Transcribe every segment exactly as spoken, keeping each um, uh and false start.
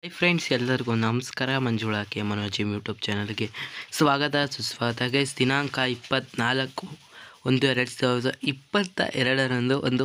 Friends, ಎಲ್ಲರಿಗೂ ನಮಸ್ಕಾರ. ಮಂಜುಳಾ.K ಮನೋಜ್.M YouTube ಚಾನಲ್ಗೆ ಸ್ವಾಗತ ಸುಸ್ವಾಗತ. ಗೈಸ್, ದಿನಾಂಕ ಇಪ್ಪತ್ತ್ನಾಲ್ಕು ಒಂದು ಎರಡು ಸಾವಿರದ ಇಪ್ಪತ್ತ ಎರಡರಂದು ಒಂದು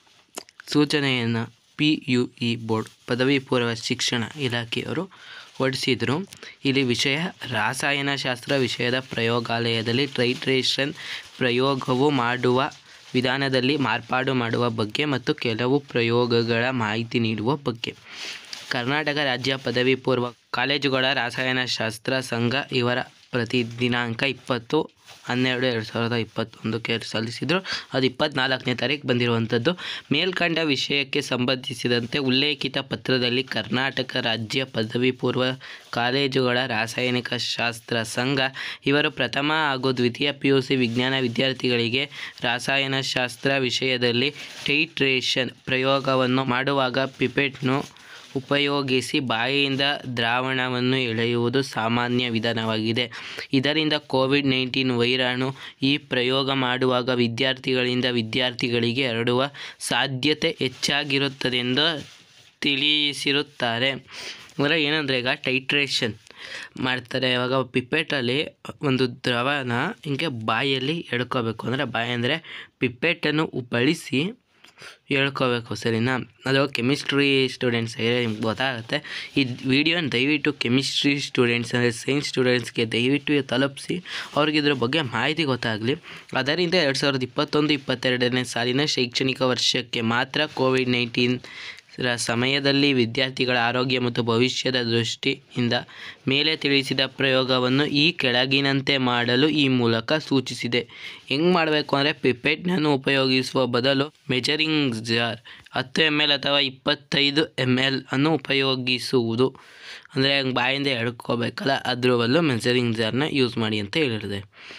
ಸೂಚನೆಯನ್ನು ಪಿ ಯು ಇ ಬೋರ್ಡ್ ಪದವಿ ಪೂರ್ವ ಶಿಕ್ಷಣ ಇಲಾಖೆಯವರು ಹೊರಡಿಸಿದರು. ಇಲ್ಲಿ ವಿಷಯ ರಾಸಾಯನಶಾಸ್ತ್ರ ವಿಷಯದ ಪ್ರಯೋಗಾಲಯದಲ್ಲಿ ಟೈಟ್ರೇಷನ್ ಪ್ರಯೋಗವು ಮಾಡುವ ವಿಧಾನದಲ್ಲಿ ಮಾರ್ಪಾಡು ಮಾಡುವ ಬಗ್ಗೆ ಮತ್ತು ಕೆಲವು ಪ್ರಯೋಗಗಳ ಮಾಹಿತಿ ನೀಡುವ ಬಗ್ಗೆ. ಕರ್ನಾಟಕ ರಾಜ್ಯ ಪದವಿ ಪೂರ್ವ ಕಾಲೇಜುಗಳ ರಾಸಾಯನಶಾಸ್ತ್ರ ಸಂಘ ಇವರ ಪ್ರತಿ ದಿನಾಂಕ ಇಪ್ಪತ್ತು ಹನ್ನೆರಡು ಎರಡು ಸಾವಿರದ ಇಪ್ಪತ್ತೊಂದಕ್ಕೆ ಸಲ್ಲಿಸಿದರು. ಅದು ಇಪ್ಪತ್ತ್ನಾಲ್ಕನೇ ತಾರೀಕು ಬಂದಿರುವಂಥದ್ದು. ಮೇಲ್ಕಂಡ ವಿಷಯಕ್ಕೆ ಸಂಬಂಧಿಸಿದಂತೆ ಉಲ್ಲೇಖಿತ ಪತ್ರದಲ್ಲಿ ಕರ್ನಾಟಕ ರಾಜ್ಯ ಪದವಿ ಪೂರ್ವ ಕಾಲೇಜುಗಳ ರಾಸಾಯನಿಕ ಶಾಸ್ತ್ರ ಸಂಘ ಇವರು ಪ್ರಥಮ ಹಾಗೂ ದ್ವಿತೀಯ ಪಿ ಯು ಸಿ ವಿಜ್ಞಾನ ವಿದ್ಯಾರ್ಥಿಗಳಿಗೆ ರಾಸಾಯನಶಾಸ್ತ್ರ ವಿಷಯದಲ್ಲಿ ಟೈಟ್ರೇಷನ್ ಪ್ರಯೋಗವನ್ನು ಮಾಡುವಾಗ ಪಿಪೆಟ್ನು ಉಪಯೋಗಿಸಿ ಬಾಯಿಯಿಂದ ದ್ರಾವಣವನ್ನು ಎಳೆಯುವುದು ಸಾಮಾನ್ಯ ವಿಧಾನವಾಗಿದೆ. ಇದರಿಂದ ಕೋವಿಡ್ ನೈನ್ಟೀನ್ ವೈರಾಣು ಈ ಪ್ರಯೋಗ ಮಾಡುವಾಗ ವಿದ್ಯಾರ್ಥಿಗಳಿಂದ ವಿದ್ಯಾರ್ಥಿಗಳಿಗೆ ಹರಡುವ ಸಾಧ್ಯತೆ ಹೆಚ್ಚಾಗಿರುತ್ತದೆಂದು ತಿಳಿಸಿರುತ್ತಾರೆ. ಅಂದರೆ ಏನಂದರೆ, ಈಗ ಟೈಟ್ರೇಷನ್ ಮಾಡ್ತಾರೆ. ಇವಾಗ ಪಿಪೆಟಲ್ಲಿ ಒಂದು ದ್ರವನ ಹಿಂಗೆ ಬಾಯಲ್ಲಿ ಎಳ್ಕೋಬೇಕು. ಅಂದರೆ ಬಾಯಿ ಅಂದರೆ ಪಿಪೆಟನ್ನು ಬಳಸಿ ಹೇಳ್ಕೋಬೇಕು, ಸರಿನಾ? ಅದು ಕೆಮಿಸ್ಟ್ರಿ ಸ್ಟೂಡೆಂಟ್ಸ್ ನಿಮ್ಗೆ ಗೊತ್ತಾಗುತ್ತೆ. ಈ ವಿಡಿಯೋನ ದಯವಿಟ್ಟು ಕೆಮಿಸ್ಟ್ರಿ ಸ್ಟೂಡೆಂಟ್ಸ್ ಅಂದರೆ ಸೈನ್ಸ್ ಸ್ಟೂಡೆಂಟ್ಸ್ಗೆ ದಯವಿಟ್ಟು ತಲುಪಿಸಿ, ಅವ್ರಿಗೆ ಇದ್ರ ಬಗ್ಗೆ ಮಾಹಿತಿ ಗೊತ್ತಾಗಲಿ. ಅದರಿಂದ ಎರಡು ಸಾವಿರದ ಇಪ್ಪತ್ತೊಂದು ಇಪ್ಪತ್ತೆರಡನೇ ಸಾಲಿನ ಶೈಕ್ಷಣಿಕ ವರ್ಷಕ್ಕೆ ಮಾತ್ರ ಕೋವಿಡ್ ನೈನ್ಟೀನ್ ಸಮಯದಲ್ಲಿ ವಿದ್ಯಾರ್ಥಿಗಳ ಆರೋಗ್ಯ ಮತ್ತು ಭವಿಷ್ಯದ ದೃಷ್ಟಿಯಿಂದ ಮೇಲೆ ತಿಳಿಸಿದ ಪ್ರಯೋಗವನ್ನು ಈ ಕೆಳಗಿನಂತೆ ಮಾಡಲು ಈ ಮೂಲಕ ಸೂಚಿಸಿದೆ. ಹೆಂಗೆ ಮಾಡಬೇಕು ಅಂದರೆ, ಪಿಪೆಟ್ನನ್ನು ಉಪಯೋಗಿಸುವ ಬದಲು ಮೆಜರಿಂಗ್ ಜಾರ್ ಹತ್ತು ಎಮ್ ಎಲ್ ಅಥವಾ ಇಪ್ಪತ್ತೈದು ಎಮ್ ಎಲ್ ಅನ್ನು ಉಪಯೋಗಿಸುವುದು. ಅಂದರೆ ಹಂಗೆ ಬಾಯಿಂದ ಎಳ್ಕೋಬೇಕಲ್ಲ, ಅದ್ರ ಬದಲು ಮೆಜರಿಂಗ್ ಜಾರ್ನ ಯೂಸ್ ಮಾಡಿ ಅಂತ ಹೇಳಿದೆ.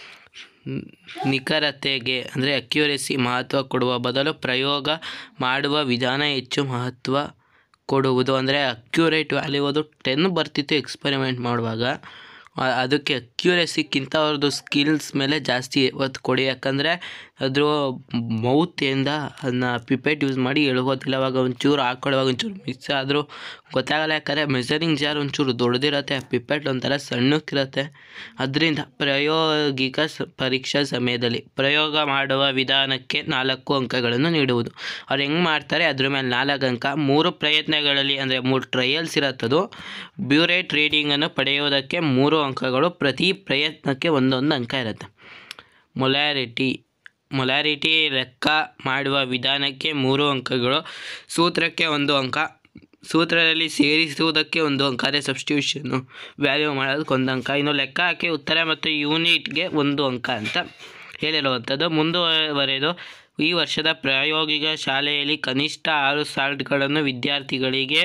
ನಿಖರತೆಗೆ ಅಂದರೆ ಅಕ್ಯುರೆಸಿ ಮಹತ್ವ ಕೊಡುವ ಬದಲು ಪ್ರಯೋಗ ಮಾಡುವ ವಿಧಾನ ಹೆಚ್ಚು ಮಹತ್ವ ಕೊಡುವುದು. ಅಂದರೆ ಅಕ್ಯುರೇಟ್ ವ್ಯಾಲ್ಯೂ ಅದು ಟೆನ್ ಬರ್ತಿತ್ತು ಎಕ್ಸ್ಪೆರಿಮೆಂಟ್ ಮಾಡುವಾಗ, ಅದಕ್ಕೆ ಅಕ್ಯುರೆಸಿಕ್ಕಿಂತ ಅವ್ರದ್ದು ಸ್ಕಿಲ್ಸ್ ಮೇಲೆ ಜಾಸ್ತಿ ಒತ್ತು ಕೊಡಿ. ಯಾಕಂದರೆ ಅದ್ರ ಮೌತಿಂದ ಅದನ್ನ ಪಿಪೆಟ್ ಯೂಸ್ ಮಾಡಿ ಎಳ್ಗೋತಿಲ್ಲ. ಅವಾಗ ಒಂಚೂರು ಹಾಕ್ಕೊಳ್ಳುವಾಗ ಒಂಚೂರು ಮಿಕ್ಸ್ ಆದರೂ ಗೊತ್ತಾಗಲ್ಲ. ಯಾಕಂದರೆ ಮೆಜರಿಂಗ್ ಜಾರ್ ಒಂಚೂರು ದೊಡ್ಡದಿರುತ್ತೆ, ಪಿಪೆಟ್ ಒಂಥರ ಸಣ್ಣಕ್ಕಿರುತ್ತೆ. ಅದರಿಂದ ಪ್ರಾಯೋಗಿಕ ಸ ಪರೀಕ್ಷಾ ಸಮಯದಲ್ಲಿ ಪ್ರಯೋಗ ಮಾಡುವ ವಿಧಾನಕ್ಕೆ ನಾಲ್ಕು ಅಂಕಗಳನ್ನು ನೀಡುವುದು. ಅವ್ರು ಹೆಂಗೆ ಮಾಡ್ತಾರೆ ಅದ್ರ ಮೇಲೆ ನಾಲ್ಕು ಅಂಕ. ಮೂರು ಪ್ರಯತ್ನಗಳಲ್ಲಿ ಅಂದರೆ ಮೂರು ಟ್ರಯಲ್ಸ್ ಇರುತ್ತದು. ಬ್ಯೂರೇಟ್ ರೀಡಿಂಗನ್ನು ಪಡೆಯುವುದಕ್ಕೆ ಮೂರು ಅಂಕಗಳು. ಪ್ರತಿ ಪ್ರಯತ್ನಕ್ಕೆ ಒಂದೊಂದು ಅಂಕ ಇರುತ್ತೆ. ಮೊಲ್ಯಾರಿಟಿ ಮೊಲ್ಯಾರಿಟಿ ಲೆಕ್ಕ ಮಾಡುವ ವಿಧಾನಕ್ಕೆ ಮೂರು ಅಂಕಗಳು. ಸೂತ್ರಕ್ಕೆ ಒಂದು ಅಂಕ. ಸೂತ್ರದಲ್ಲಿ ಸೇರಿಸುವುದಕ್ಕೆ ಒಂದು ಅಂಕ, ಅದೇ ಸಬ್ಸ್ಟಿಟ್ಯೂಷನ್ನು ವ್ಯಾಲ್ಯೂ ಮಾಡೋದಕ್ಕೆ ಒಂದು ಅಂಕ. ಇನ್ನು ಲೆಕ್ಕ ಹಾಕಿ ಉತ್ತರ ಮತ್ತು ಯೂನಿಟ್ಗೆ ಒಂದು ಅಂಕ ಅಂತ ಹೇಳಿರುವಂಥದ್ದು. ಮುಂದುವರೆದು ಈ ವರ್ಷದ ಪ್ರಾಯೋಗಿಕ ಶಾಲೆಯಲ್ಲಿ ಕನಿಷ್ಠ ಆರು ಸಾಲ್ಟ್ಗಳನ್ನು ವಿದ್ಯಾರ್ಥಿಗಳಿಗೆ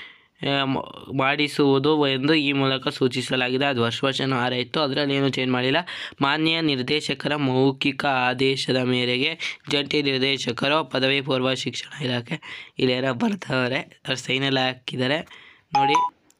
ಮಾಡಿಸುವುದು ಎಂದು ಈ ಮೂಲಕ ಸೂಚಿಸಲಾಗಿದೆ. ಅದು ವರ್ಷ ವರ್ಷನೂ ಆರ ಇತ್ತು, ಅದರಲ್ಲಿ ಏನೂ ಚೇಂಜ್ ಮಾಡಿಲ್ಲ. ಮಾನ್ಯ ನಿರ್ದೇಶಕರ ಮೌಖಿಕ ಆದೇಶದ ಮೇರೆಗೆ ಜಂಟಿ ನಿರ್ದೇಶಕರು ಪದವಿ ಪೂರ್ವ ಶಿಕ್ಷಣ ಇಲಾಖೆ ಇಲ್ಲೇನೋ ಬರ್ತಾವ್ರೆ, ಅವ್ರು ಸೈನೆಲ್ಲ ಹಾಕಿದ್ದಾರೆ ನೋಡಿ.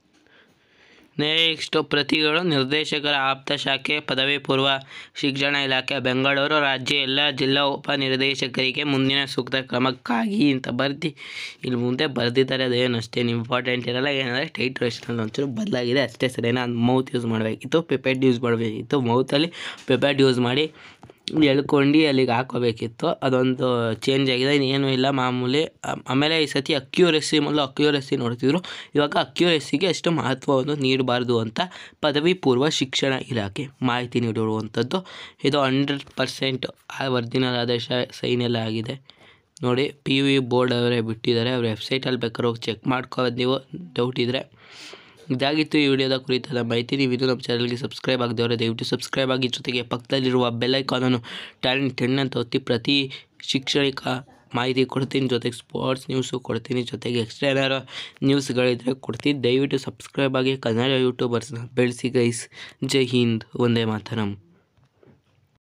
ನೆಕ್ಸ್ಟು ಪ್ರತಿಗಳು ನಿರ್ದೇಶಕರ ಆಪ್ತ ಶಾಖೆ ಪದವಿ ಪೂರ್ವ ಶಿಕ್ಷಣ ಇಲಾಖೆ ಬೆಂಗಳೂರು ರಾಜ್ಯ ಎಲ್ಲ ಜಿಲ್ಲಾ ಉಪನಿರ್ದೇಶಕರಿಗೆ ಮುಂದಿನ ಸೂಕ್ತ ಕ್ರಮಕ್ಕಾಗಿ ಅಂತ ಬರ್ದು ಇಲ್ಲಿ ಮುಂದೆ ಬರೆದಿದ್ದಾರೆ. ಅದೇನು ಅಷ್ಟೇನು ಇಂಪಾರ್ಟೆಂಟ್ ಇರೋಲ್ಲ. ಏನಂದರೆ ಟೈಟ್ರೇಷನಲ್ಲಿ ಒಂಚೂರು ಬದಲಾಗಿದೆ ಅಷ್ಟೇ, ಸರಿನಾ? ಮೌತ್ ಯೂಸ್ ಮಾಡಬೇಕಿತ್ತು, ಪಿಪೆಟ್ ಯೂಸ್ ಮಾಡಬೇಕಿತ್ತು. ಮೌತಲ್ಲಿ ಪಿಪೆಟ್ ಯೂಸ್ ಮಾಡಿ ಎಳ್ಕೊಂಡು ಅಲ್ಲಿಗೆ ಹಾಕೋಬೇಕಿತ್ತು. ಅದೊಂದು ಚೇಂಜ್ ಆಗಿದೆ, ಇನ್ನೇನು ಇಲ್ಲ, ಮಾಮೂಲಿ. ಆಮೇಲೆ ಈ ಸತಿ ಅಕ್ಯುರೆಸಿ ಮೊದಲು ಅಕ್ಯುರೆಸಿ ನೋಡ್ತಿದ್ರು, ಇವಾಗ ಅಕ್ಯುರೆಸಿಗೆ ಅಷ್ಟು ಮಹತ್ವವನ್ನು ನೀಡಬಾರ್ದು ಅಂತ ಪದವಿ ಪೂರ್ವ ಶಿಕ್ಷಣ ಇಲಾಖೆ ಮಾಹಿತಿ ನೀಡಿರುವಂಥದ್ದು. ಇದು ಹಂಡ್ರೆಡ್ ಪರ್ಸೆಂಟ್ ಆ ಒರಿಜಿನಲ್ ಆದೇಶ ಸೈನ್ ಎಲ್ಲ ಆಗಿದೆ ನೋಡಿ. ಪಿ ಯು ಇ ಬೋರ್ಡ್ ಅವರೇ ಬಿಟ್ಟಿದ್ದಾರೆ. ಅವ್ರ ವೆಬ್ಸೈಟಲ್ಲಿ ಬೇಕಾದ್ರೆ ಹೋಗಿ ಚೆಕ್ ಮಾಡ್ಕೋಬೋದು ನೀವು, ಡೌಟ್ ಇದ್ದರೆ. ಇದಾಗಿತ್ತು ಈ ವಿಡಿಯೋದ ಕುರಿತಾದ ಮಾಹಿತಿ. ನೀವು ಇದು ನಮ್ಮ ಚಾನಲ್ಗೆ ಸಬ್ಸ್ಕ್ರೈಬ್ ಆಗದವರೆ ದಯವಿಟ್ಟು ಸಬ್ಸ್ಕ್ರೈಬ್ ಆಗಿ, ಜೊತೆಗೆ ಪಕ್ಕದಲ್ಲಿರುವ ಬೆಲ್ ಐಕಾನನ್ನು ಟ್ಯಾನ್ ಟೆನ್ ಅಂತ ಒತ್ತಿ ಪ್ರತಿ ಶೈಕ್ಷಣಿಕ ಮಾಹಿತಿ ಕೊಡ್ತೀನಿ, ಜೊತೆಗೆ ಸ್ಪೋರ್ಟ್ಸ್ ನ್ಯೂಸು ಕೊಡ್ತೀನಿ, ಜೊತೆಗೆ ಎಕ್ಸ್ಟ್ರಾ ಏನಾರು ನ್ಯೂಸ್ಗಳಿದ್ರೆ ಕೊಡ್ತೀನಿ. ದಯವಿಟ್ಟು ಸಬ್ಸ್ಕ್ರೈಬ್ ಆಗಿ ಕನ್ನಡ ಯೂಟ್ಯೂಬರ್ಸ್ನ ಬೆಳೆಸಿ ಗೈಸ್. ಜೈ ಹಿಂದ್, ವಂದೇ ಮಾತರಂ.